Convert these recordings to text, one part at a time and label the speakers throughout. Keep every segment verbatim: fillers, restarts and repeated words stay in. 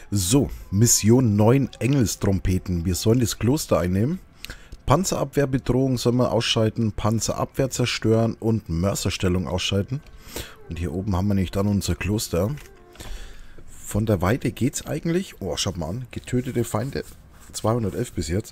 Speaker 1: So, Mission neun Engelstrompeten. Wir sollen das Kloster einnehmen. Panzerabwehrbedrohung sollen wir ausschalten, Panzerabwehr zerstören und Mörserstellung ausschalten. Und hier oben haben wir nämlich dann unser Kloster. Von der Weite geht's eigentlich. Oh, schaut mal an. Getötete Feinde. zweihundertelf bis jetzt.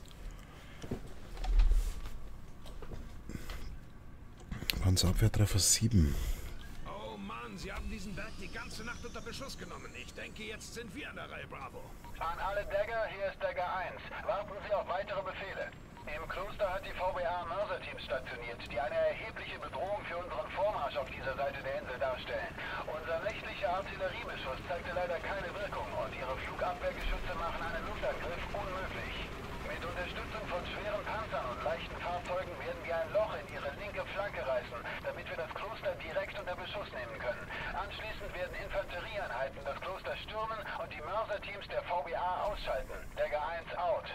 Speaker 1: Panzerabwehrtreffer sieben.
Speaker 2: Oh Mann, Sie haben diesen Berg die ganze Nacht unter Beschuss genommen. Ich denke, jetzt sind wir an der Reihe, Bravo.
Speaker 3: An alle Dagger, hier ist Dagger eins. Warten Sie auf weitere Befehle. Im Kloster hat die V B A Mörserteams stationiert, die eine erhebliche Bedrohung für unseren Vormarsch auf dieser Seite der Insel darstellen. Unser nächtlicher Artilleriebeschuss zeigte leider keine Wirkung und ihre Flugabwehrgeschütze machen einen Luftangriff unmöglich. Mit Unterstützung von schweren Panzern und leichten Fahrzeugen werden wir ein Loch in ihre linke Flanke reißen, damit wir das Kloster direkt unter Beschuss nehmen können. Anschließend werden Infanterieeinheiten das Kloster stürmen und die Mörserteams der V B A ausschalten. Dagger eins out.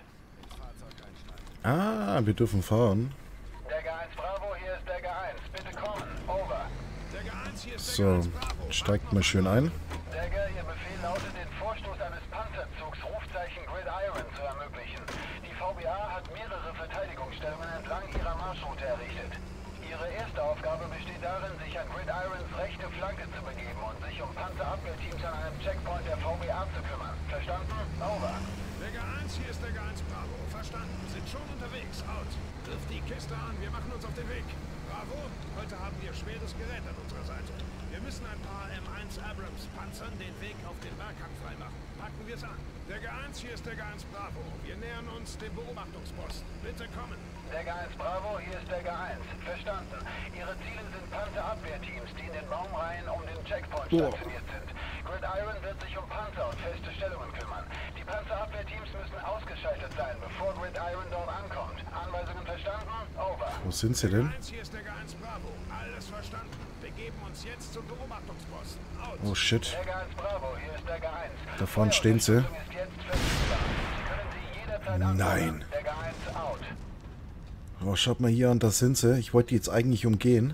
Speaker 1: Ah, wir dürfen fahren.
Speaker 3: Dagger eins Bravo, hier ist Dagger eins. Bitte kommen. Over.
Speaker 2: Dagger eins, hier ist
Speaker 1: So,
Speaker 2: Dagger eins, Bravo.
Speaker 1: steigt mal schön ein.
Speaker 3: Dagger, Ihr Befehl lautet, den Vorstoß eines Panzerzugs Rufzeichen Gridiron zu ermöglichen. Die V B A hat mehrere Verteidigungsstellungen entlang ihrer Marschroute errichtet. Ihre erste Aufgabe besteht darin, sich an Gridirons rechte Flanke zu begeben und sich um Panzerabwehrteams an einem Checkpoint der V B A zu kümmern. Verstanden? Over.
Speaker 2: Dagger eins, hier ist Dagger eins, Bravo. Verstanden. Sind schon unterwegs. Out. Wirf die Kiste an. Wir machen uns auf den Weg. Bravo. Heute haben wir schweres Gerät an unserer Seite. Wir müssen ein paar M eins Abrams Panzern den Weg auf den Berghang freimachen. Packen wir es an. Dagger eins, hier ist Dagger eins, Bravo. Wir nähern uns dem Beobachtungsposten. Bitte kommen.
Speaker 3: Dagger eins Bravo, hier ist Dagger eins. Verstanden. Ihre Ziele sind Panzerabwehrteams, die in den Baumreihen um den Checkpoint
Speaker 1: Oh.
Speaker 3: stationiert sind. Gridiron wird sich um Panzer und feste Stellungen kümmern. Die Panzerabwehrteams müssen ausgeschaltet sein, bevor Gridiron dort ankommt. Anweisungen verstanden? Over.
Speaker 1: Wo sind sie denn?
Speaker 2: Dagger eins, hier ist Dagger eins, Bravo. Alles verstanden. Wir geben uns jetzt zum Beobachtungsposten. Out.
Speaker 1: Oh shit.
Speaker 3: Dagger eins Bravo, hier ist Dagger eins.
Speaker 1: Da vorne stehen sie.
Speaker 3: Feuerunterstützung ist jetzt verfügbar. Sie können sie jederzeit anfordern.
Speaker 1: Nein.
Speaker 3: Dagger eins out.
Speaker 1: Oh, schaut mal hier an, da sind sie. Ich wollte die jetzt eigentlich umgehen.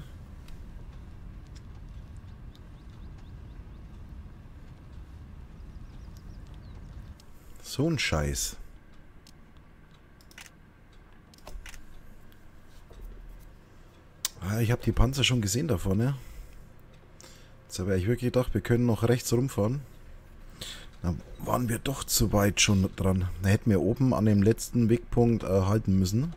Speaker 1: So ein Scheiß. Ah, ich habe die Panzer schon gesehen da vorne. Jetzt habe ich wirklich gedacht, wir können noch rechts rumfahren. Da waren wir doch zu weit schon dran. Da hätten wir oben an dem letzten Wegpunkt äh, halten müssen.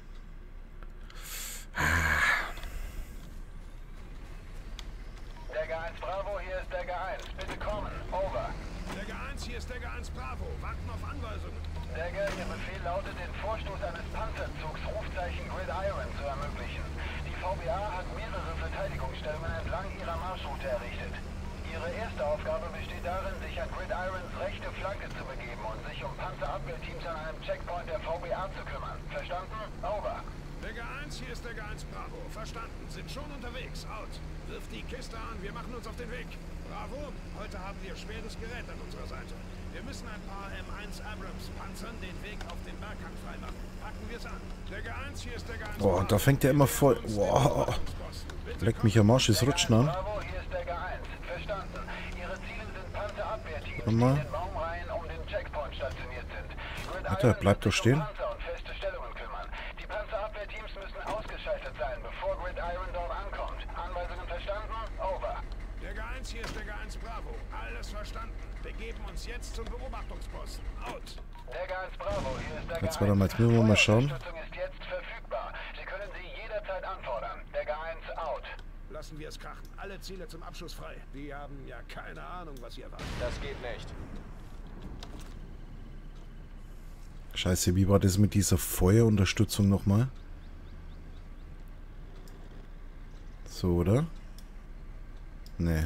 Speaker 3: Dagger eins Bravo, hier ist Dagger eins. Bitte kommen. Over.
Speaker 2: Dagger eins, hier ist Dagger eins, Bravo. Warten auf Anweisungen.
Speaker 3: Dagger, Ihr Befehl lautet, den Vorstoß eines Panzerzugs Rufzeichen Gridiron zu ermöglichen. Die V B A hat mehrere Verteidigungsstellungen entlang ihrer Marschroute errichtet. Ihre erste Aufgabe besteht darin, sich an Gridirons rechte Flanke zu begeben und sich um Panzerabwehrteams an einem Checkpoint der V B A zu kümmern. Verstanden? Over.
Speaker 2: Dagger eins, hier ist Dagger eins, Bravo. Verstanden. Sind schon unterwegs. Out. Wirf die Kiste an. Wir machen uns auf den Weg. Bravo. Heute haben wir schweres Gerät an unserer Seite. Wir müssen ein paar M eins Abrams Panzern den Weg auf den Berghang freimachen. Packen wir es an. Dagger eins, hier ist Dagger eins.
Speaker 1: Boah, da fängt der immer voll. Boah. Leck mich am Arsch, es rutscht an.
Speaker 3: Bravo, hier ist Dagger eins. Verstanden. Ihre Ziele sind Panzerabwehrteams,
Speaker 1: Warte
Speaker 3: die
Speaker 1: mal.
Speaker 3: in den Baumreihen um den Checkpoint stationiert sind. Gridiron
Speaker 1: Alter, bleib doch
Speaker 3: wird sich um
Speaker 1: stehen.
Speaker 3: Panzer und feste Stellungen kümmern. Die Panzerabwehrteams müssen ausgeschaltet sein, bevor Gridiron dort ankommt. Anweisungen verstanden? Over.
Speaker 2: Dagger eins, hier ist Dagger eins, Bravo. Alles verstanden. Wir geben uns jetzt zum Beobachtungsposten. Out.
Speaker 3: Dagger eins Bravo, hier ist Dagger
Speaker 1: Jetzt warte mal, jetzt müssen wir mal schauen.
Speaker 3: Feuerunterstützung ist jetzt verfügbar. Sie können sie jederzeit anfordern. Dagger eins out.
Speaker 2: Lassen wir es krachen. Alle Ziele zum Abschuss frei. Die haben ja keine Ahnung, was hier war.
Speaker 4: Das geht nicht.
Speaker 1: Scheiße, wie war das mit dieser Feuerunterstützung nochmal? So, oder? Nee.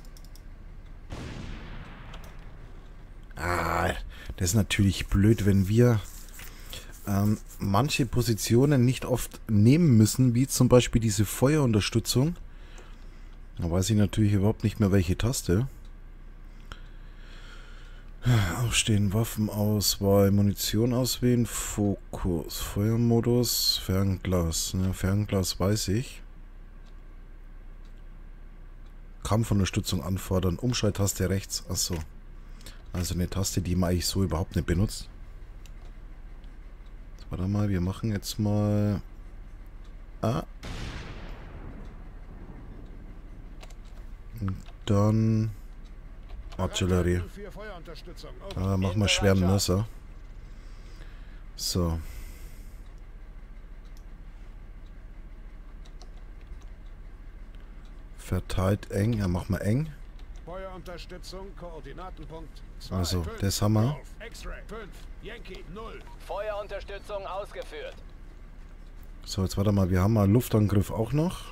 Speaker 1: Ah, das ist natürlich blöd, wenn wir ähm, manche Positionen nicht oft nehmen müssen, wie zum Beispiel diese Feuerunterstützung. Da weiß ich natürlich überhaupt nicht mehr, welche Taste. Aufstehen, Waffenauswahl, Munition auswählen, Fokus, Feuermodus, Fernglas. Ne, Fernglas weiß ich. Kampfunterstützung anfordern, Umschalttaste rechts. Achso. Also eine Taste, die man eigentlich so überhaupt nicht benutzt. Jetzt, warte mal, wir machen jetzt mal... Ah. Und dann... Artillerie. Ah, machen wir schweren Mörser. So. Verteilt eng. Ja, machen wir eng.
Speaker 2: Feuerunterstützung, Koordinatenpunkt zwei,
Speaker 1: Also,
Speaker 2: fünf,
Speaker 1: das haben wir.
Speaker 2: Golf, X-Ray fünf, Yankee null.
Speaker 4: Feuerunterstützung ausgeführt.
Speaker 1: So, jetzt warte mal. Wir haben mal Luftangriff auch noch.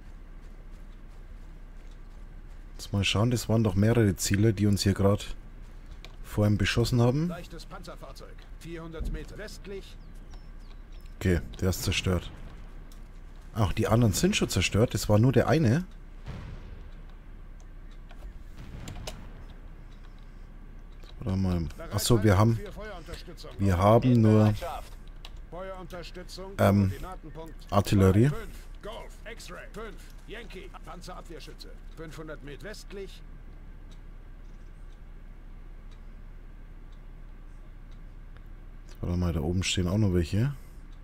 Speaker 1: Jetzt mal schauen. Das waren doch mehrere Ziele, die uns hier gerade vorhin beschossen haben.
Speaker 2: Leichtes Panzerfahrzeug, vierhundert Meter westlich.
Speaker 1: Okay, der ist zerstört. Ach, die anderen sind schon zerstört. Das war nur der eine. Warte mal. Achso, wir haben... Wir haben nur... Ähm, Artillerie.
Speaker 2: Golf, X-Ray fünf, Yankee, Panzerabwehrschütze, fünfhundert Meter westlich.
Speaker 1: Warte mal, da oben stehen auch noch welche.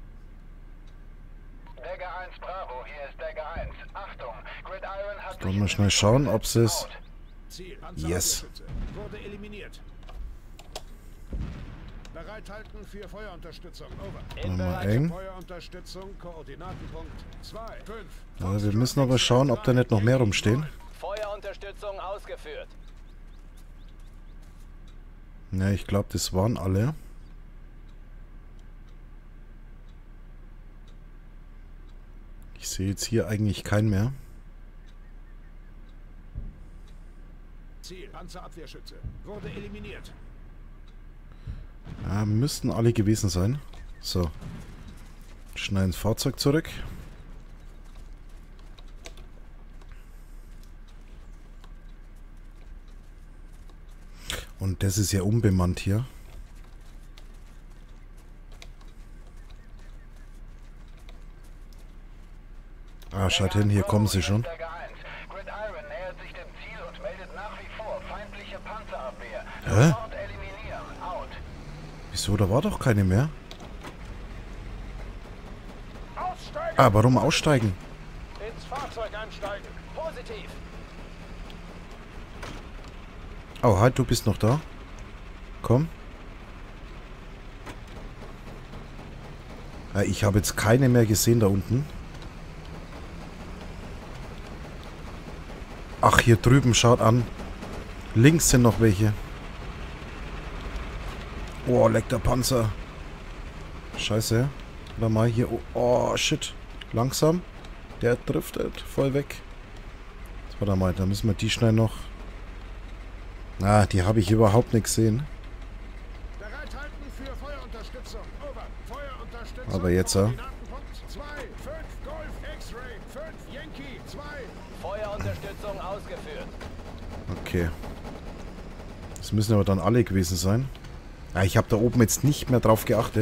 Speaker 3: Dagger eins Bravo, hier ist Dagger eins. Achtung, Gridiron hat
Speaker 1: Wollen wir schnell schauen, ob sie es...
Speaker 2: Ziel,
Speaker 1: Yes.
Speaker 2: Panzerabwehrschütze, wurde eliminiert. Bereithalten für Feuerunterstützung, over.
Speaker 1: Warte mal, eng.
Speaker 2: Feuerunterstützung, Koordinatenpunkt zwei, fünf.
Speaker 1: Ja, wir müssen aber schauen, ob da nicht noch mehr rumstehen.
Speaker 4: Feuerunterstützung ausgeführt.
Speaker 1: Ja, ich glaube, das waren alle. Ich sehe jetzt hier eigentlich keinen mehr.
Speaker 2: Ziel, Panzerabwehrschütze, wurde eliminiert.
Speaker 1: Ja, müssten alle gewesen sein. So. Schneiden das Fahrzeug zurück. Und das ist ja unbemannt hier. Ah, schaut hin, hier kommen sie schon.
Speaker 3: Gridiron nähert sich dem Ziel und meldet nach wie vor feindliche Panzerabwehr.
Speaker 1: Hä?
Speaker 3: Sofort eliminieren. Out.
Speaker 1: Wieso? Da war doch keine mehr.
Speaker 2: Aussteigen!
Speaker 1: Ah, warum aussteigen?
Speaker 2: Ins Fahrzeug einsteigen.
Speaker 4: Positiv.
Speaker 1: Oh, halt, du bist noch da. Komm. Ja, ich habe jetzt keine mehr gesehen da unten. Ach, hier drüben, schaut an. Links sind noch welche. Oh, leckt der Panzer. Scheiße. Warte mal hier. Oh, oh, shit. Langsam. Der driftet voll weg. Jetzt, warte mal, da müssen wir die schnell noch... Ah, die habe ich überhaupt nicht gesehen.
Speaker 2: Bereithalten für Feuerunterstützung. Over. Feuerunterstützung.
Speaker 1: Aber jetzt, ja.
Speaker 2: Koordinatenpunkt zwei, fünf, Golf, X-Ray fünf, Yankee zwei.
Speaker 4: Feuerunterstützung ausgeführt.
Speaker 1: Okay. Das müssen aber dann alle gewesen sein. Ah, ich habe da oben jetzt nicht mehr drauf geachtet.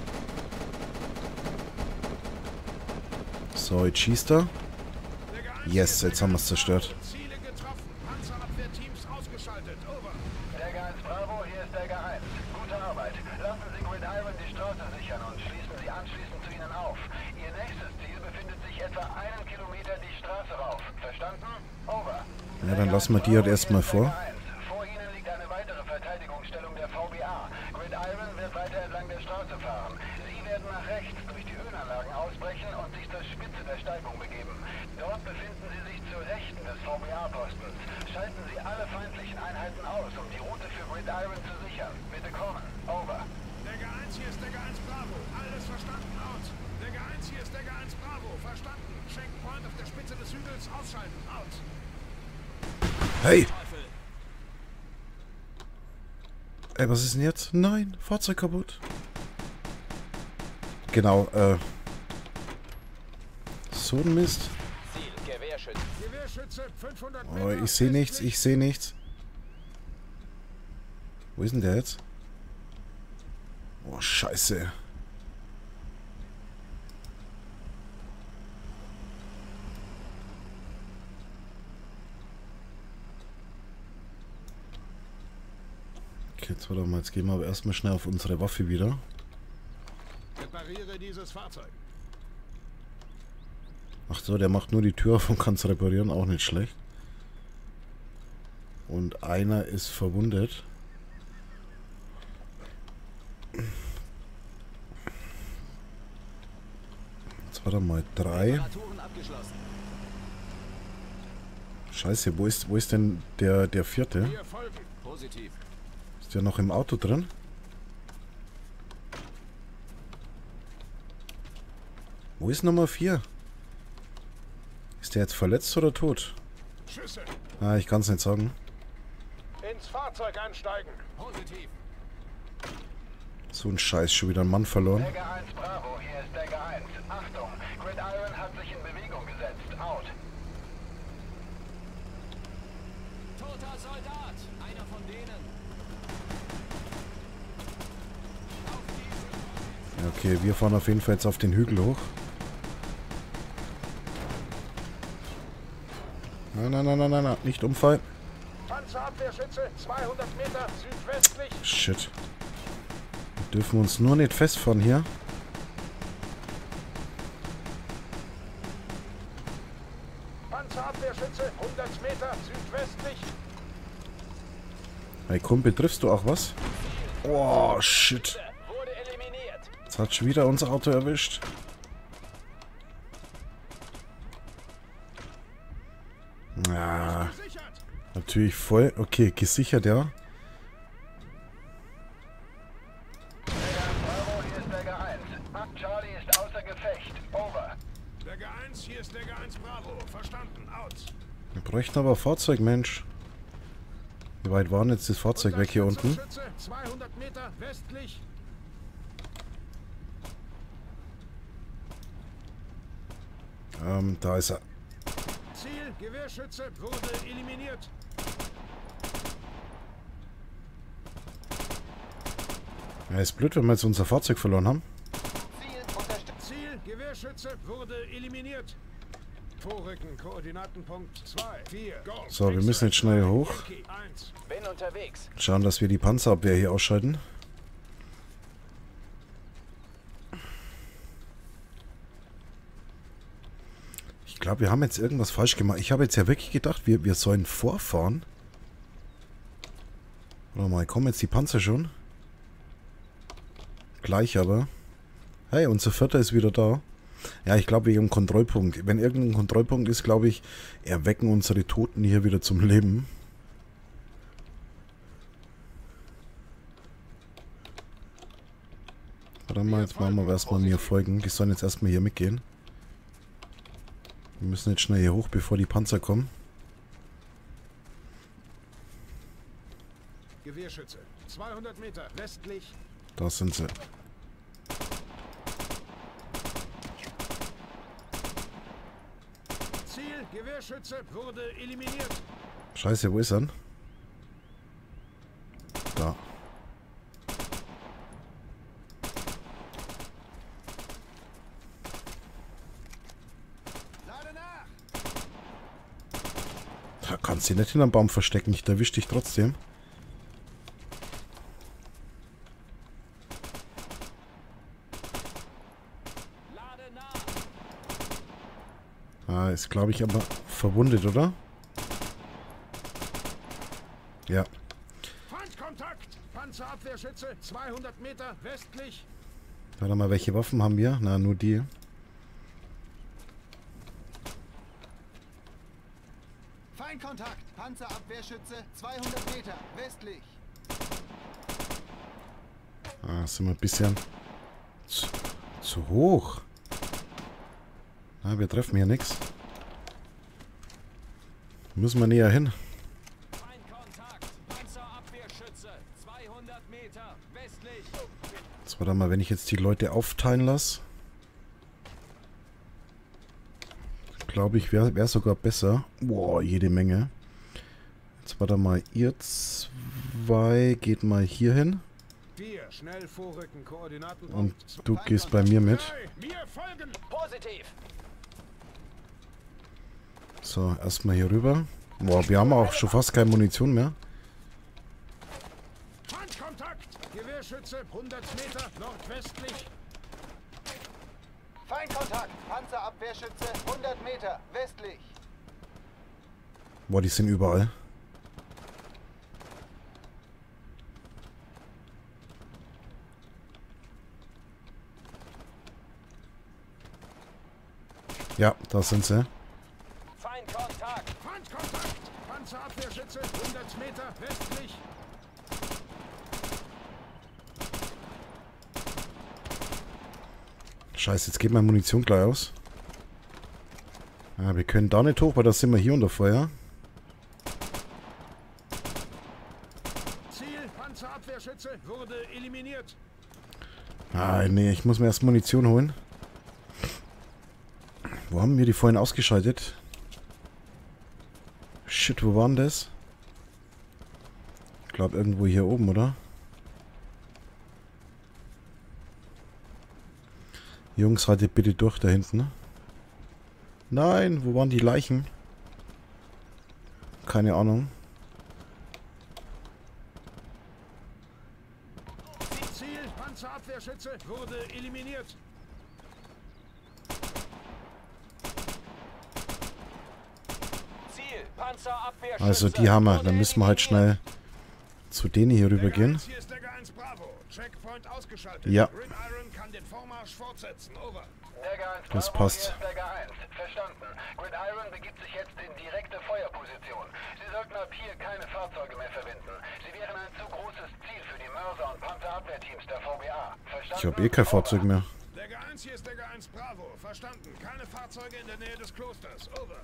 Speaker 1: So, jetzt schießt er. Yes, jetzt haben wir es zerstört.
Speaker 2: Ziele getroffen. Panzerabwehrteams ausgeschaltet. Over.
Speaker 3: Dagger eins Bravo, hier ist Dagger eins. Gute Arbeit. Lassen Sie Gridiron die Straße sichern und schließen Sie anschließend zu ihnen auf. Ihr nächstes Ziel befindet sich etwa einen Kilometer die Straße rauf. Verstanden? Over.
Speaker 1: Ja, dann lassen wir die halt erstmal vor.
Speaker 3: Vor Ihnen liegt eine weitere Verteidigungsstellung der V B A. Gridiron wird weiter entlang der Straße fahren. Sie werden nach rechts durch die Höhenanlagen ausbrechen und sich zur Spitze der Steigung begeben. Dort befinden Sie sich zur Rechten des V B A-Postens. Schalten Sie alle feindlichen Einheiten aus, um die Route für Gridiron zu sichern. Bitte kommen. Over.
Speaker 2: Dagger eins, hier ist Dagger eins Bravo. Alles verstanden. Out. Dagger eins, hier ist Dagger eins Bravo. Verstanden. Checkpoint auf der Spitze des Hügels. Ausschalten. Out.
Speaker 1: Hey! Ey, was ist denn jetzt? Nein, Fahrzeug kaputt. Genau, äh... So ein Mist.
Speaker 4: Ziel, Gewehrschütze.
Speaker 2: Gewehrschütze fünfhundert
Speaker 1: Oh,
Speaker 2: Meter.
Speaker 1: ich sehe nichts, ich sehe nichts. Wo ist denn der jetzt? Oh, scheiße. Okay, jetzt warte mal, jetzt gehen wir aber erstmal schnell auf unsere Waffe wieder.
Speaker 2: Repariere dieses Fahrzeug.
Speaker 1: Ach so, der macht nur die Tür auf und kann es reparieren, auch nicht schlecht. Und einer ist verwundet. Jetzt warte mal, drei.
Speaker 4: Reparaturen abgeschlossen.
Speaker 1: Scheiße, wo ist, wo ist denn der, der vierte?
Speaker 2: Wir folgen.
Speaker 4: Positiv.
Speaker 1: Ist der noch im Auto drin? Wo ist Nummer vier? Ist der jetzt verletzt oder tot?
Speaker 2: Schüsse.
Speaker 1: Ah, ich kann es nicht sagen.
Speaker 2: Ins Fahrzeug einsteigen.
Speaker 4: Positiv.
Speaker 1: So ein Scheiß, schon wieder ein Mann verloren.
Speaker 3: Dagger eins Bravo, hier ist Dagger eins. Achtung, Gridiron hat sich in Bewegung gesetzt. Out.
Speaker 4: Toter Soldat. Einer von denen. Auf diesen.
Speaker 1: Ja, okay, wir fahren auf jeden Fall jetzt auf den Hügel hoch. Nein, nein, nein, nein, nein, nein, nicht umfallen.
Speaker 2: Panzerabwehrschütze, zweihundert Meter südwestlich.
Speaker 1: Shit. Wir dürfen uns nur nicht festfahren hier.
Speaker 2: Panzerabwehrschütze, hundert Meter südwestlich.
Speaker 1: Hey Kumpel, triffst du auch was? Oh, shit.
Speaker 4: Wurde eliminiert.
Speaker 1: Jetzt hat schon wieder unser Auto erwischt. Ja,
Speaker 2: Gesichert.
Speaker 1: natürlich voll. Okay, gesichert, ja.
Speaker 3: Bravo, hier ist Dagger eins. Ah, Charlie ist außer Gefecht. Over.
Speaker 2: Dagger eins, hier ist Dagger eins Bravo. Verstanden. Out.
Speaker 1: Wir bräuchten aber Fahrzeug, Mensch. Wie weit war denn jetzt das Fahrzeug weg hier unten?
Speaker 2: Schütze, zweihundert Meter westlich.
Speaker 1: Ähm, da ist er.
Speaker 2: Ziel, Gewehrschütze, wurde eliminiert.
Speaker 1: Ja, ist blöd, wenn wir jetzt unser Fahrzeug verloren haben.
Speaker 4: Ziel unterstützt.
Speaker 2: Ziel, Gewehrschütze, wurde eliminiert. Vorrücken, Koordinatenpunkt zwei, vier, go.
Speaker 1: So, wir müssen jetzt schnell hoch.
Speaker 2: eins.
Speaker 4: Bin unterwegs.
Speaker 1: Schauen, dass wir die Panzerabwehr hier ausschalten. Ich glaube, wir haben jetzt irgendwas falsch gemacht. Ich habe jetzt ja wirklich gedacht, wir, wir sollen vorfahren. Warte mal, kommen jetzt die Panzer schon? Gleich aber. Hey, unser Vierter ist wieder da. Ja, ich glaube wegen dem Kontrollpunkt. Wenn irgendein Kontrollpunkt ist, glaube ich, erwecken unsere Toten hier wieder zum Leben. Warte mal, jetzt machen wir aber erstmal mir folgen. Die sollen jetzt erstmal hier mitgehen. Wir müssen jetzt schnell hier hoch, bevor die Panzer kommen.
Speaker 2: Gewehrschütze, zweihundert Meter westlich.
Speaker 1: Da sind sie.
Speaker 2: Ziel, Gewehrschütze, wurde eliminiert.
Speaker 1: Scheiße, wo ist er denn? Da.
Speaker 2: Lade nach.
Speaker 1: Da kannst du dich nicht hinterm Baum verstecken. Ich erwisch dich trotzdem.
Speaker 4: Lade nach.
Speaker 1: Ah, ist glaube ich aber verwundet, oder? Ja.
Speaker 2: Feindkontakt, Panzerabwehrschütze, zweihundert Meter westlich.
Speaker 1: Warte mal, welche Waffen haben wir? Na, nur die.
Speaker 5: Feindkontakt, Panzerabwehrschütze, zweihundert Meter, westlich.
Speaker 1: Ah, sind wir ein bisschen zu, zu hoch. Ah, wir treffen hier nichts. Müssen wir näher hin.
Speaker 4: Feindkontakt. Panzerabwehrschütze. zweihundert Meter westlich.
Speaker 1: Jetzt warte mal, wenn ich jetzt die Leute aufteilen lasse. Glaube ich, wäre wär sogar besser. Boah, jede Menge. Jetzt warte mal, ihr zwei geht mal hier hin.
Speaker 2: vier, schnell vorrücken, Koordinatenpunkt.
Speaker 1: Und du gehst bei mir mit.
Speaker 2: drei, mir folgen.
Speaker 4: Positiv.
Speaker 1: So, erstmal hier rüber. Boah, wir haben auch schon fast keine Munition mehr.
Speaker 2: Feindkontakt. Abwehrschütze, hundert Meter nordwestlich.
Speaker 5: Feindkontakt. Panzerabwehrschütze, hundert Meter westlich.
Speaker 1: Boah, die sind überall. Ja, da sind sie.
Speaker 4: Feindkontakt.
Speaker 2: Feindkontakt. Panzerabwehrschütze, hundert Meter westlich.
Speaker 1: Scheiße, jetzt geht meine Munition gleich aus. Ja, wir können da nicht hoch, weil da sind wir hier unter Feuer.
Speaker 2: Ziel, Panzerabwehrschütze, wurde eliminiert.
Speaker 1: Ah, nee, ich muss mir erst Munition holen. Wo haben wir die vorhin ausgeschaltet? Shit, wo war denn das? Ich glaube irgendwo hier oben, oder? Jungs, haltet bitte durch da hinten. Nein, wo waren die Leichen? Keine Ahnung.
Speaker 2: Ziel, Panzerabwehrschütze, wurde eliminiert.
Speaker 4: Ziel, Panzerabwehrschütze.
Speaker 1: Also die haben wir. Dann müssen wir halt schnell zu denen hier rüber gehen.
Speaker 2: Hier ist Dagger eins Bravo. Checkpoint ausgeschaltet.
Speaker 1: Ja.
Speaker 2: Gridiron kann den Vormarsch fortsetzen. Over.
Speaker 3: Dagger eins
Speaker 1: Das
Speaker 3: Bravo,
Speaker 1: passt.
Speaker 3: hier ist Dagger eins. Verstanden. Gridiron begibt sich jetzt in direkte Feuerposition. Sie sollten ab hier keine Fahrzeuge mehr verwenden. Sie wären ein zu großes Ziel für die Mörser- und Panzerabwehrteams der V B A. Verstanden?
Speaker 1: Ich habe eh kein Fahrzeug mehr.
Speaker 2: Dagger eins, hier ist Dagger eins Bravo. Verstanden. Keine Fahrzeuge in der Nähe des Klosters. Over.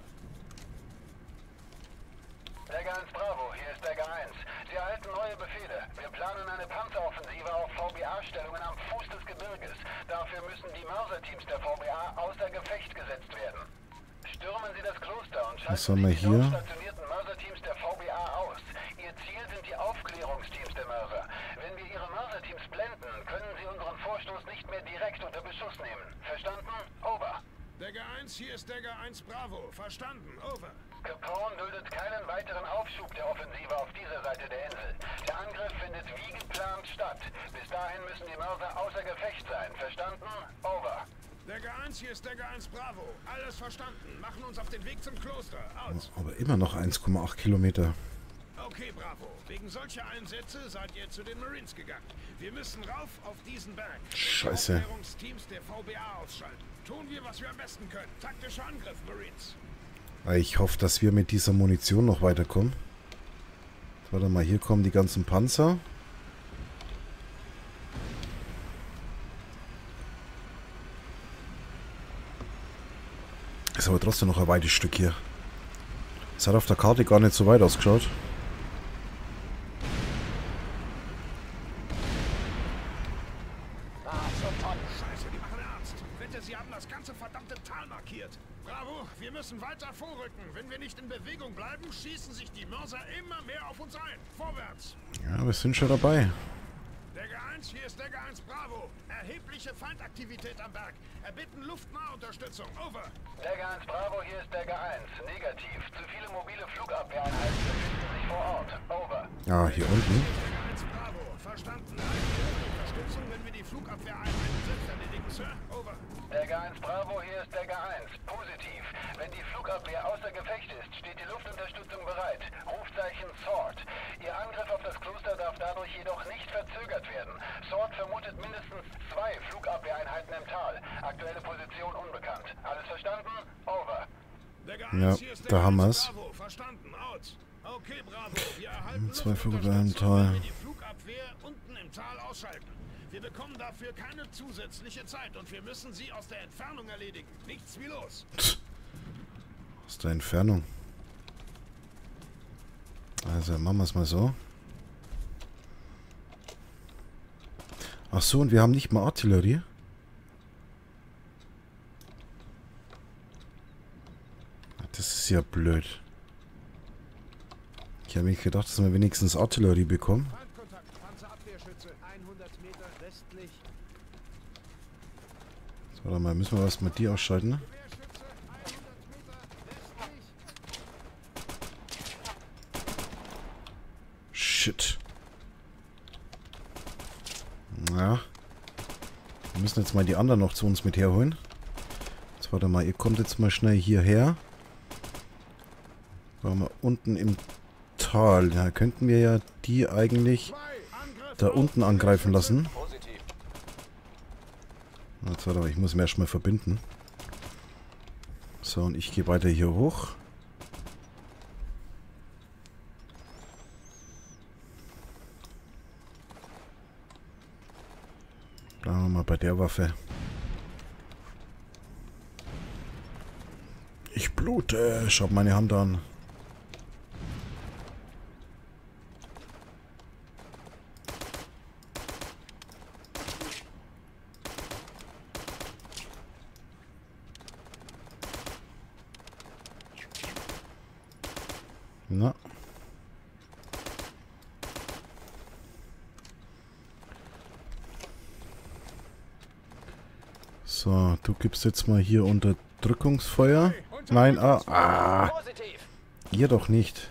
Speaker 3: Dagger eins Bravo, hier ist Dagger eins. Sie erhalten neue Befehle. Wir planen eine Panzeroffensive auf V B A-Stellungen am Fuß des Gebirges. Dafür müssen die Mörserteams der V B A außer Gefecht gesetzt werden. Stürmen Sie das Kloster und
Speaker 1: Was
Speaker 3: schalten
Speaker 1: haben wir
Speaker 3: Sie die
Speaker 1: hier?
Speaker 3: dort stationierten Mörserteams der V B A aus. Ihr Ziel sind die Aufklärungsteams der Mörser. Wenn wir Ihre Mörserteams blenden, können Sie unseren Vorstoß nicht mehr direkt unter Beschuss nehmen. Verstanden? Over.
Speaker 2: Dagger eins, hier ist Dagger eins Bravo. Verstanden. Over.
Speaker 3: Capone duldet keinen weiteren Aufschub der Offensive auf dieser Seite der Insel. Der Angriff findet wie geplant statt. Bis dahin müssen die Mörser außer Gefecht sein. Verstanden? Over.
Speaker 2: Dagger eins, hier ist Dagger eins Bravo. Alles verstanden. Machen uns auf den Weg zum Kloster. Aus.
Speaker 1: Aber immer noch eins Komma acht Kilometer.
Speaker 2: Okay, Bravo. Wegen solcher Einsätze seid ihr zu den Marines gegangen. Wir müssen rauf auf diesen Berg.
Speaker 1: Scheiße.
Speaker 2: Die Aufklärungsteams der V B A ausschalten. Tun wir, was wir am besten können. Taktischer Angriff, Marines.
Speaker 1: Ich hoffe, dass wir mit dieser Munition noch weiterkommen. Warte mal, hier kommen die ganzen Panzer. Ist aber trotzdem noch ein weites Stück hier. Es hat auf der Karte gar nicht so weit ausgeschaut.
Speaker 2: Scheiße, die machen ernst. Wette, sie haben das ganze verdammte Tal markiert. Bravo, wir müssen weiter vorrücken. Wenn wir nicht in Bewegung bleiben, schießen sich die Mörser immer mehr auf uns ein. Vorwärts.
Speaker 1: Ja, wir sind schon dabei.
Speaker 2: Dagger eins, hier ist Dagger eins Bravo. Erhebliche Feindaktivität am Berg. Erbitten Luftnahunterstützung. Over.
Speaker 3: Dagger eins Bravo, hier ist Dagger eins. Negativ. Zu viele mobile Flugabwehreinheiten befinden sich vor Ort. Over.
Speaker 1: Ja, hier unten.
Speaker 2: Dagger eins Bravo. Verstanden. Unterstützung, wenn wir die Flugabwehreinheiten selbst erledigen, Sir. Over.
Speaker 3: Dagger eins Bravo, hier ist Dagger eins. Positiv. Wenn die Flugabwehr außer Gefecht ist, steht die Luftunterstützung bereit. Rufzeichen Sword. Ihr Angriff auf das Kloster darf dadurch jedoch nicht verzögert werden. Sword vermutet mindestens zwei Flugabwehreinheiten im Tal. Aktuelle Position unbekannt. Alles verstanden? Over.
Speaker 2: Dagger
Speaker 1: Ja,
Speaker 2: eins, hier ist
Speaker 1: da
Speaker 2: Dagger
Speaker 1: haben
Speaker 2: eins
Speaker 1: wir's.
Speaker 2: Bravo. Verstanden. Out. Okay, Bravo. Wir erhalten
Speaker 1: Zwei
Speaker 2: Luftunterstützung,
Speaker 1: Flugabwehr im Tal.
Speaker 2: wenn wir die Flugabwehr unten im Tal ausschalten. Wir bekommen dafür keine zusätzliche Zeit und wir müssen sie aus der Entfernung erledigen. Nichts wie los.
Speaker 1: Aus der Entfernung. Also machen wir es mal so. Ach so, und wir haben nicht mal Artillerie. Das ist ja blöd. Ich habe mir gedacht, dass wir wenigstens Artillerie bekommen.
Speaker 2: Feindkontakt, Panzerabwehrschütze, hundert Meter westlich.
Speaker 1: So, warte mal, müssen wir erstmal die ausschalten. Ne?
Speaker 2: Gewehrschütze, hundert Meter westlich.
Speaker 1: Shit. Ja. Wir müssen jetzt mal die anderen noch zu uns mit herholen. Jetzt warte mal, ihr kommt jetzt mal schnell hierher. Waren wir unten im Tal. Da könnten wir ja die eigentlich da unten angreifen lassen.
Speaker 4: Positiv.
Speaker 1: Jetzt warte mal, ich muss mich erstmal verbinden. So, und ich gehe weiter hier hoch. Bleiben wir mal bei der Waffe. Ich blute. Schau meine Hand an. Na. So, du gibst jetzt mal hier Unterdrückungsfeuer. Nein, ah, ah.
Speaker 4: Positiv.
Speaker 1: Ihr doch nicht.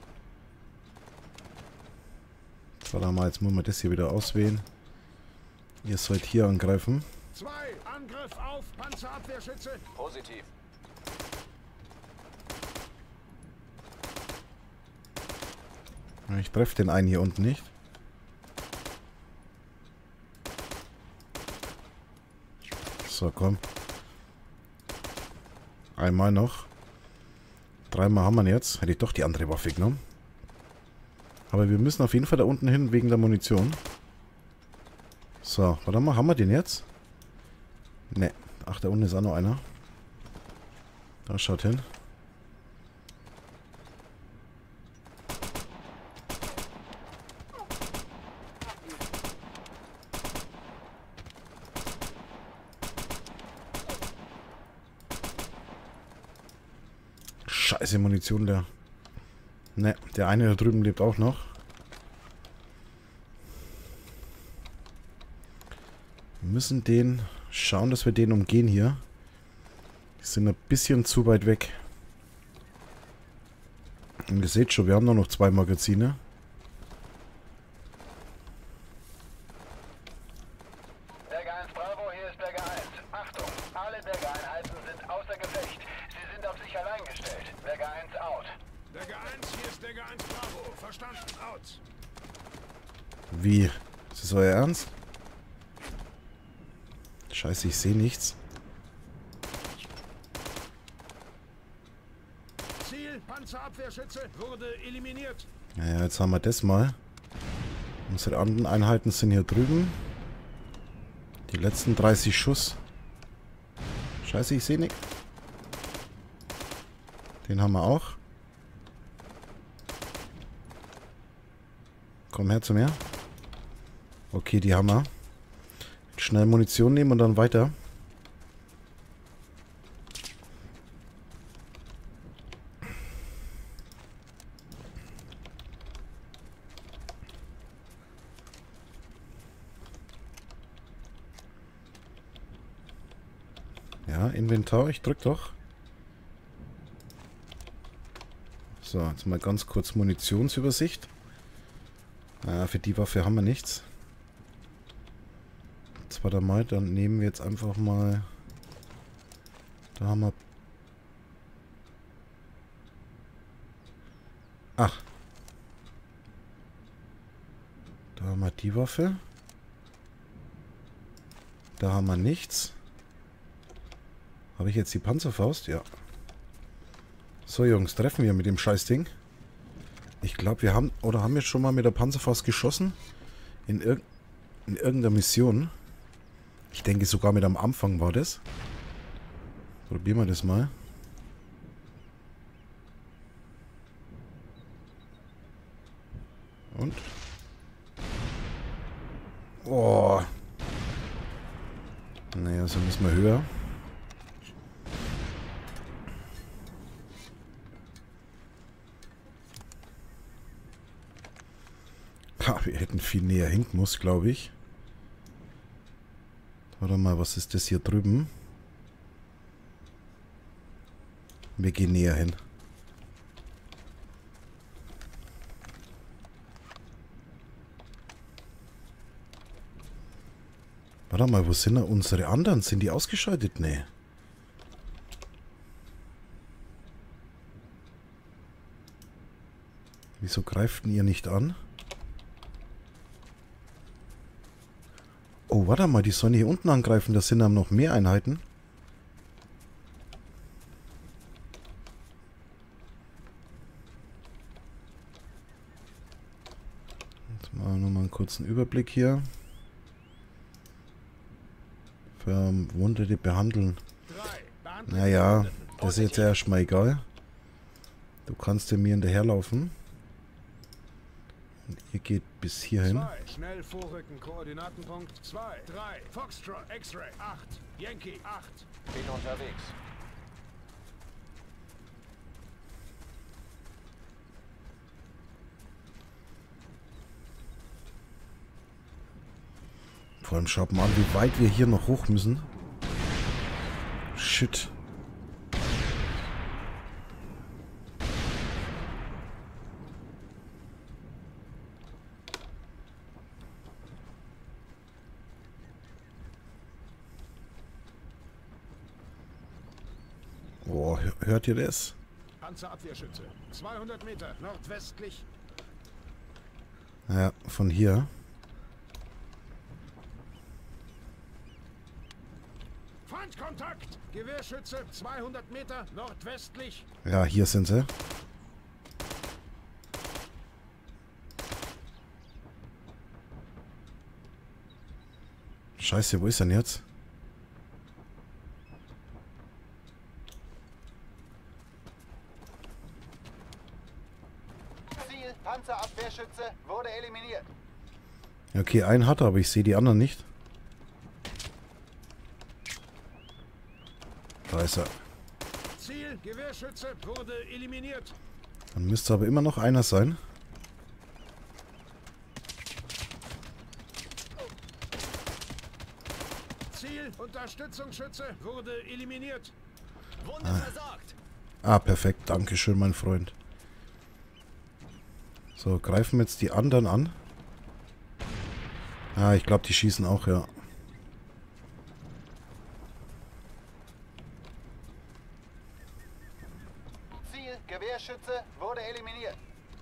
Speaker 1: Warte mal, jetzt muss man das hier wieder auswählen. Ihr sollt hier angreifen.
Speaker 2: Zwei, Angriff auf Panzerabwehrschütze.
Speaker 4: Positiv.
Speaker 1: Ich treffe den einen hier unten nicht. So, komm. Einmal noch. Dreimal haben wir ihn jetzt. Hätte ich doch die andere Waffe genommen. Aber wir müssen auf jeden Fall da unten hin wegen der Munition. So, warte mal, haben wir den jetzt? Ne. Ach, da unten ist auch noch einer. Da schaut hin. Scheiße Munition der. Ne, der eine da drüben lebt auch noch. Wir müssen den schauen, dass wir den umgehen hier. Die sind ein bisschen zu weit weg. Und ihr seht schon, wir haben nur noch zwei Magazine.
Speaker 3: Berger eins Bravo, hier ist Berger eins. Achtung, alle Berger-Einheiten sind außer Gefecht. Sie sind auf sich allein gestellt. Berger eins out.
Speaker 2: Berger eins, hier ist Berger eins Bravo. Verstanden, out.
Speaker 1: Wie? Ist das euer Ernst? Scheiße, ich sehe nichts.
Speaker 2: Ziel, Panzerabwehrschütze, wurde eliminiert.
Speaker 1: Naja, jetzt haben wir das mal. Unsere anderen Einheiten sind hier drüben. Die letzten dreißig Schuss. Scheiße, ich sehe nichts. Den haben wir auch. Komm her zu mir. Okay, die haben wir. Schnell Munition nehmen und dann weiter. Ja, Inventar, ich drück doch. So, jetzt mal ganz kurz Munitionsübersicht. Naja, für die Waffe haben wir nichts. Jetzt warte mal, dann nehmen wir jetzt einfach mal... Da haben wir... Ach. Da haben wir die Waffe. Da haben wir nichts. Habe ich jetzt die Panzerfaust? Ja. So, Jungs, treffen wir mit dem Scheißding. Ich glaube, wir haben... Oder haben wir schon mal mit der Panzerfaust geschossen? In, irg in irgendeiner Mission. Ich denke, sogar mit am Anfang war das. Probieren wir das mal. Und? Oh. Naja, so müssen wir höher. Ha, wir hätten viel näher hinken muss, glaube ich. Warte mal, was ist das hier drüben? Wir gehen näher hin. Warte mal, wo sind denn unsere anderen? Sind die ausgeschaltet? Nee. Wieso greift denn ihr nicht an? Oh, warte mal, die sollen hier unten angreifen. Da sind dann noch mehr Einheiten. Jetzt machen wir nochmal einen kurzen Überblick hier. Verwundete behandeln. Naja, das ist jetzt ja erstmal egal. Du kannst ja mir hinterherlaufen. Und ihr geht bis hierhin.
Speaker 2: zwei, schnell vorrücken, Koordinatenpunkt zwei, drei, Foxtrot, X-Ray, acht, Yankee, acht.
Speaker 4: Bin unterwegs.
Speaker 1: Vor allem schaut mal an, wie weit wir hier noch hoch müssen. Shit. Oh, hört ihr das?
Speaker 2: Panzerabwehrschütze, zweihundert Meter nordwestlich.
Speaker 1: Ja, von hier.
Speaker 2: Feindkontakt! Gewehrschütze, zweihundert Meter nordwestlich.
Speaker 1: Ja, hier sind sie. Scheiße, wo ist denn jetzt?
Speaker 5: Ziel, Panzerabwehrschütze, wurde eliminiert.
Speaker 1: Okay, einen hat er, aber ich sehe die anderen nicht. Da ist er.
Speaker 2: Ziel, Gewehrschütze, wurde eliminiert.
Speaker 1: Dann müsste aber immer noch einer sein.
Speaker 2: Ziel, Unterstützungsschütze, wurde eliminiert.
Speaker 5: Wunde versorgt.
Speaker 1: Ah, perfekt. Dankeschön, mein Freund. So, greifen wir jetzt die anderen an. Ah, ich glaube, die schießen auch, ja.
Speaker 5: Ziel, Gewehrschütze, wurde eliminiert.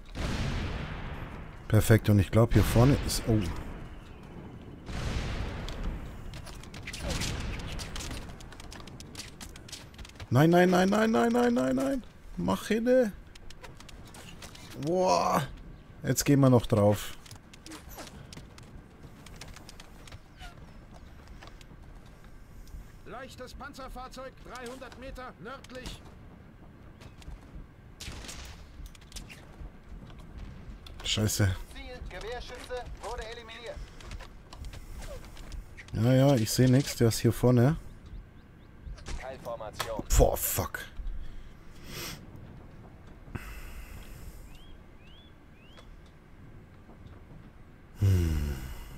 Speaker 1: Perfekt. Und ich glaube, hier vorne ist... Oh. Nein, nein, nein, nein, nein, nein, nein, nein. Mach hin. Boah. Jetzt gehen wir noch drauf.
Speaker 2: Leichtes Panzerfahrzeug, dreihundert Meter nördlich.
Speaker 1: Scheiße.
Speaker 5: Ziel, Gewehrschütze, wurde eliminiert.
Speaker 1: Ja, ja, ich sehe nichts. Der ist hier vorne.
Speaker 4: Keilformation.
Speaker 1: Boah, fuck. Hm.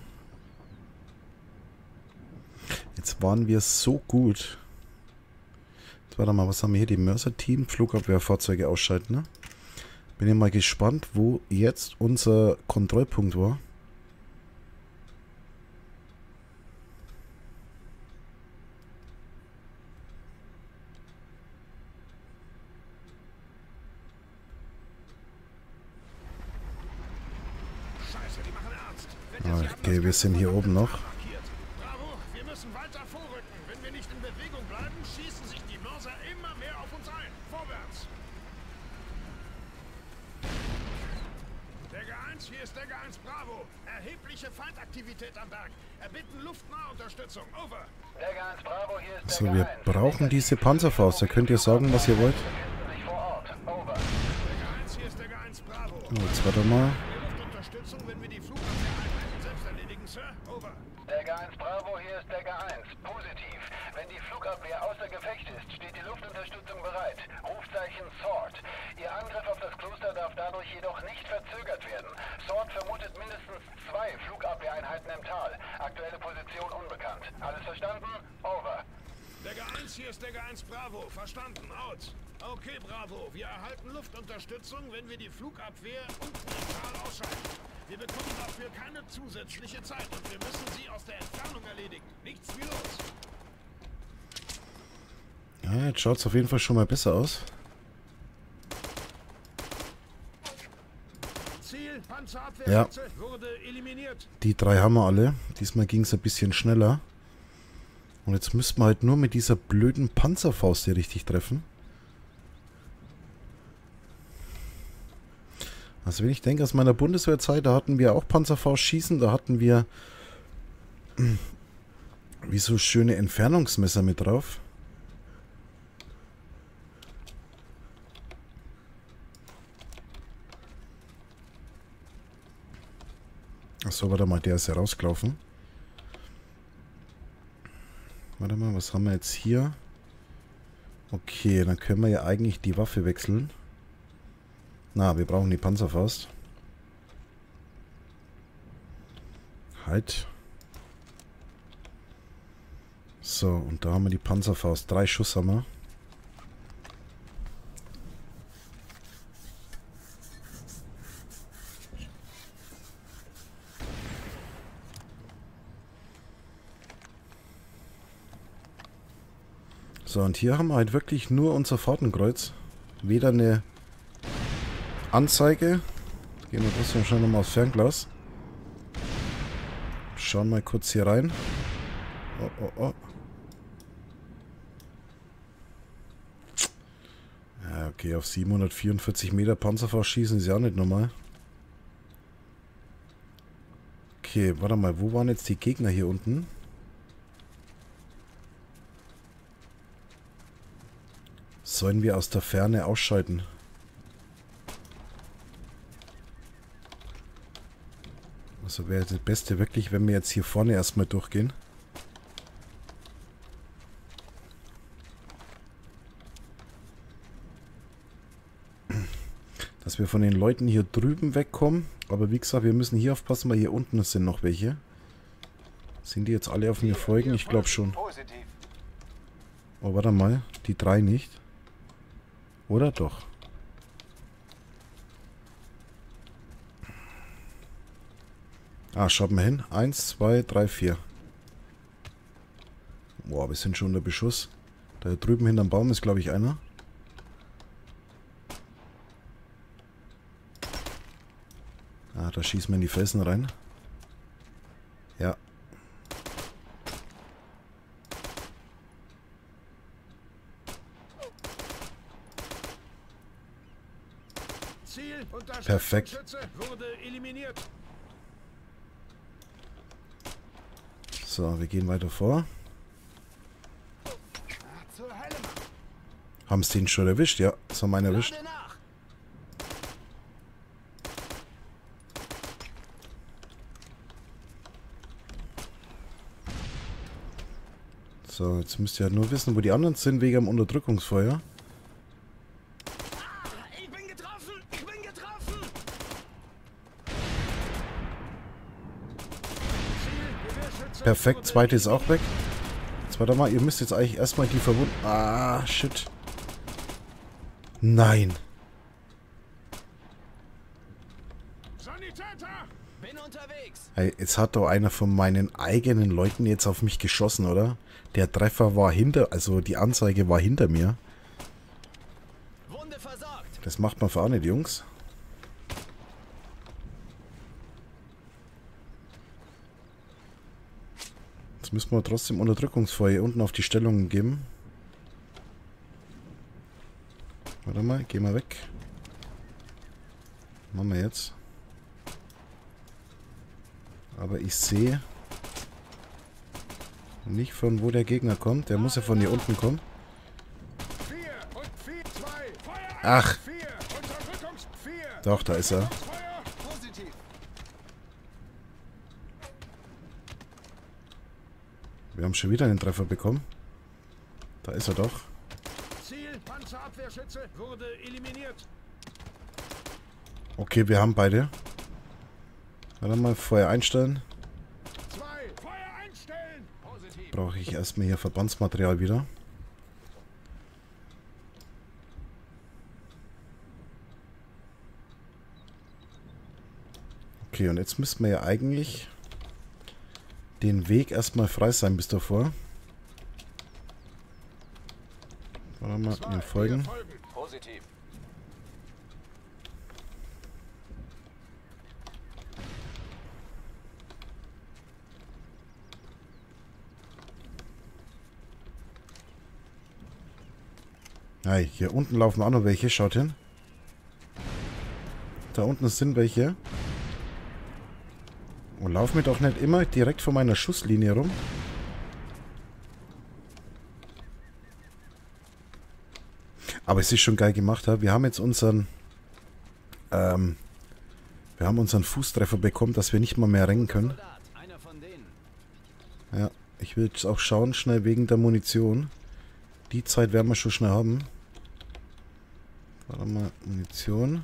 Speaker 1: Jetzt waren wir so gut. Jetzt warte mal, was haben wir hier? Die Mörser-Team, Flugabwehrfahrzeuge ausschalten, ne? Bin ja mal gespannt, wo jetzt unser Kontrollpunkt war.
Speaker 2: Scheiße, die machen ernst.
Speaker 1: Okay, wir sind hier oben noch.
Speaker 2: Bravo, wir müssen weiter vorrücken. Wenn wir nicht in Bewegung bleiben, schießen sich die Mörser immer mehr auf uns ein. Vorwärts. Dagger eins, hier ist Dagger eins Bravo. Erhebliche Feindaktivität am Berg. Erbitten Luftnahunterstützung. Over.
Speaker 3: Dagger eins Bravo, hier ist
Speaker 1: So,
Speaker 3: Dagger
Speaker 1: wir
Speaker 3: eins.
Speaker 1: brauchen diese Panzerfaust. Da könnt ihr sagen, was ihr wollt.
Speaker 3: Befinden sich vor Ort. Over.
Speaker 2: Dagger eins, hier ist Dagger eins Bravo.
Speaker 1: Oh, jetzt warte mal.
Speaker 2: Luftunterstützung, wenn wir die Flugabwehreinheiten selbst erledigen, Sir. Over.
Speaker 3: Dagger eins Bravo, hier ist Dagger eins. Positiv. Wenn die Flugabwehr außer Gefecht ist, steht die Luftunterstützung bereit. Rufzeichen Sword. Ihr Angriff auf das Kloster darf dadurch jedoch nicht verzögert werden. Sword vermutet mindestens zwei Flugabwehreinheiten im Tal. Aktuelle Position unbekannt. Alles verstanden? Over.
Speaker 2: Dagger eins, hier ist Dagger eins Bravo. Verstanden. Out. Okay, Bravo. Wir erhalten Luftunterstützung, wenn wir die Flugabwehr unten im Tal ausschalten. Wir bekommen dafür keine zusätzliche Zeit und wir müssen sie aus der Entfernung erledigen. Nichts wie los.
Speaker 1: Ja, jetzt schaut es auf jeden Fall schon mal besser aus.
Speaker 2: Ziel, Panzerabwehrschütze, wurde eliminiert.
Speaker 1: Die drei haben wir alle. Diesmal ging es ein bisschen schneller. Und jetzt müssten wir halt nur mit dieser blöden Panzerfaust hier richtig treffen. Also wenn ich denke, aus meiner Bundeswehrzeit, da hatten wir auch Panzerfaust schießen, da hatten wir wie so schöne Entfernungsmesser mit drauf. Achso, warte mal, der ist ja rausgelaufen. Warte mal, was haben wir jetzt hier? Okay, dann können wir ja eigentlich die Waffe wechseln. Na, wir brauchen die Panzerfaust. Halt. So, und da haben wir die Panzerfaust. Drei Schuss haben wir. So, und hier haben wir halt wirklich nur unser Fahrtenkreuz. Weder eine Anzeige. Gehen wir trotzdem schon nochmal aufs Fernglas. Schauen mal kurz hier rein. Oh, oh, oh. Ja, okay, auf siebenhundertvierundvierzig Meter Panzerfaust schießen ist ja auch nicht normal. Okay, warte mal, wo waren jetzt die Gegner hier unten? Sollen wir aus der Ferne ausschalten? Also wäre das Beste wirklich, wenn wir jetzt hier vorne erstmal durchgehen. Dass wir von den Leuten hier drüben wegkommen. Aber wie gesagt, wir müssen hier aufpassen, weil hier unten sind noch welche. Sind die jetzt alle auf mir folgen? Ich glaube schon. Oh, warte mal. Die drei nicht. Oder doch? Ah, schaut mal hin. Eins, zwei, drei, vier. Boah, wir sind schon unter Beschuss. Da drüben hinterm Baum ist, glaube ich, einer. Ah, da schießen wir in die Felsen rein. Ja.
Speaker 2: Ziel,
Speaker 1: perfekt.
Speaker 2: Wurde eliminiert.
Speaker 1: So, wir gehen weiter vor. Haben es den schon erwischt? Ja, das haben wir einen erwischt. So, jetzt müsst ihr ja nur wissen, wo die anderen sind, wegen dem Unterdrückungsfeuer.
Speaker 2: Ich bin getroffen! Ich bin getroffen!
Speaker 1: Perfekt, zweite ist auch weg. Jetzt warte mal, ihr müsst jetzt eigentlich erstmal die verwunden... Ah, shit. Nein.
Speaker 2: Sanitäter! Bin unterwegs!
Speaker 1: Hey, jetzt hat doch einer von meinen eigenen Leuten jetzt auf mich geschossen, oder? Der Treffer war hinter... Also die Anzeige war hinter mir.
Speaker 2: Wunde versorgt!
Speaker 1: Das macht man für auch nicht, Jungs. Jetzt müssen wir trotzdem Unterdrückungsfeuer unten auf die Stellungen geben. Warte mal, geh mal weg. Machen wir jetzt. Aber ich sehe nicht, von wo der Gegner kommt. Der muss ja von hier unten kommen. Ach. Doch, da ist er. Wir haben schon wieder einen Treffer bekommen. Da ist er doch.
Speaker 2: Ziel, Panzerabwehrschütze, wurde eliminiert.
Speaker 1: Okay, wir haben beide. Warte mal, Feuer einstellen.
Speaker 2: Zwei, Feuer einstellen! Positiv.
Speaker 1: Brauche ich erstmal hier Verbandsmaterial wieder. Okay, und jetzt müssten wir ja eigentlich den Weg erstmal frei sein bis davor. Warte mal, den folgen.
Speaker 4: Positiv.
Speaker 1: Hey, hier unten laufen auch noch welche. Schaut hin. Da unten sind welche. Und laufen mir doch nicht immer direkt vor meiner Schusslinie rum. Aber es ist schon geil gemacht. Wir haben jetzt unseren ähm, wir haben unseren Fußtreffer bekommen, dass wir nicht mal mehr rennen können. Ja, ich will jetzt auch schauen, schnell wegen der Munition. Die Zeit werden wir schon schnell haben. Warte mal, Munition.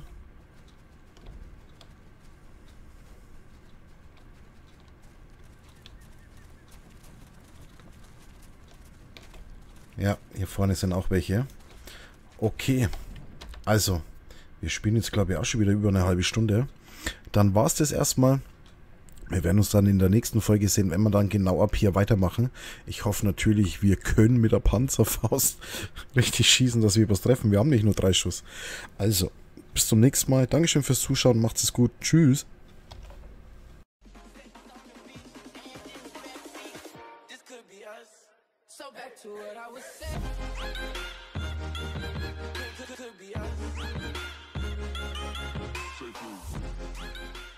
Speaker 1: Ja, hier vorne sind auch welche. Okay. Also, wir spielen jetzt, glaube ich, auch schon wieder über eine halbe Stunde. Dann war es das erstmal. Wir werden uns dann in der nächsten Folge sehen, wenn wir dann genau ab hier weitermachen. Ich hoffe natürlich, wir können mit der Panzerfaust richtig schießen, dass wir was treffen. Wir haben nicht nur drei Schuss. Also, bis zum nächsten Mal. Dankeschön fürs Zuschauen. Macht's es gut. Tschüss.
Speaker 6: So back to what I was saying. Could, could, could be us.